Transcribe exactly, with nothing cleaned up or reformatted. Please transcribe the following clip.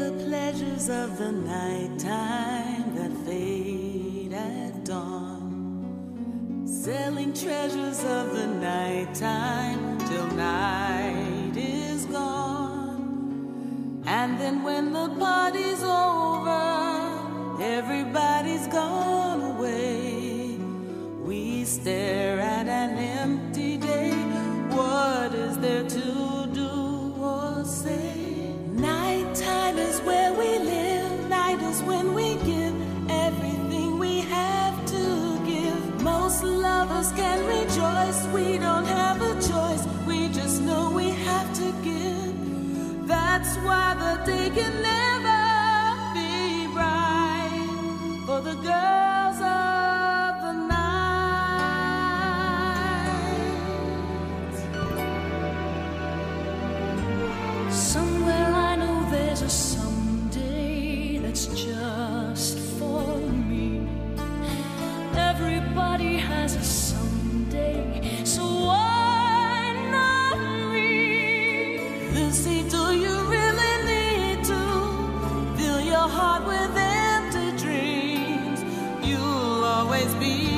the pleasures of the nighttime that fade at dawn, selling treasures of the nighttime till night is gone. And then when the party's over, everybody's gone away, we stare at an empty day. What is there to do or say? Nighttime is where we live. Night is when we give everything we have to give. Most lovers can rejoice. We don't have a choice. We just know we have to give. That's why the day can never be bright for the girls of the night. Somewhere I know there's a someday that's just for me. Everybody has a someday, so why not me? Lucy, do you really need to fill your heart with empty dreams? You'll always be